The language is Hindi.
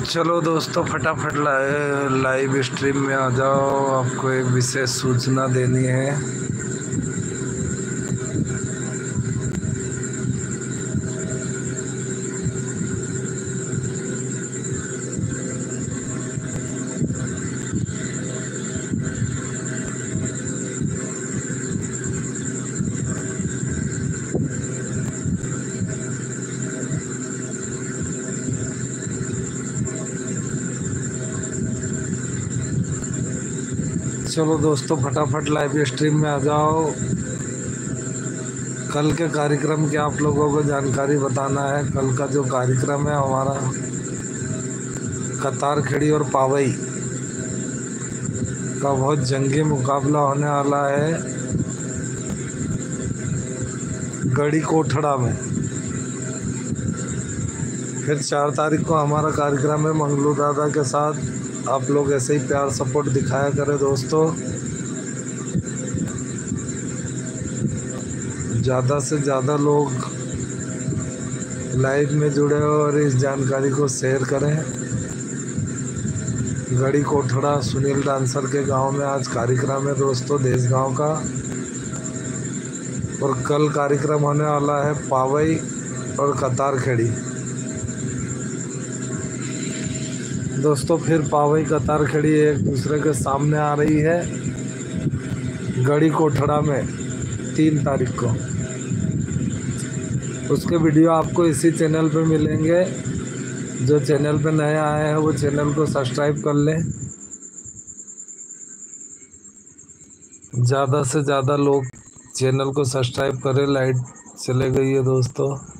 चलो दोस्तों, फटाफट लाइव स्ट्रीम में आ जाओ। आपको एक विशेष सूचना देनी है। चलो दोस्तों, फटाफट लाइव स्ट्रीम में आ जाओ। कल के कार्यक्रम की आप लोगों को जानकारी बताना है। कल का जो कार्यक्रम है हमारा, कतार खेड़ी और पावई का बहुत जंगी मुकाबला होने वाला है गढ़ी कोठड़ा में। फिर 4 तारीख को हमारा कार्यक्रम है मंगलू दादा के साथ। आप लोग ऐसे ही प्यार सपोर्ट दिखाया करें दोस्तों। ज़्यादा से ज़्यादा लोग लाइव में जुड़े हो और इस जानकारी को शेयर करें। गढ़ी कोठड़ा सुनील डांसर के गांव में आज कार्यक्रम है दोस्तों, देश गांव का। और कल कार्यक्रम होने वाला है पावई और कतार खेड़ी दोस्तों। फिर पावई कतार खेड़ी एक दूसरे के सामने आ रही है गढ़ी कोठड़ा में 3 तारीख को। उसके वीडियो आपको इसी चैनल पे मिलेंगे। जो चैनल पे नए आए हैं वो चैनल को सब्सक्राइब कर लें। ज़्यादा से ज़्यादा लोग चैनल को सब्सक्राइब करें। लाइट चले गई है दोस्तों।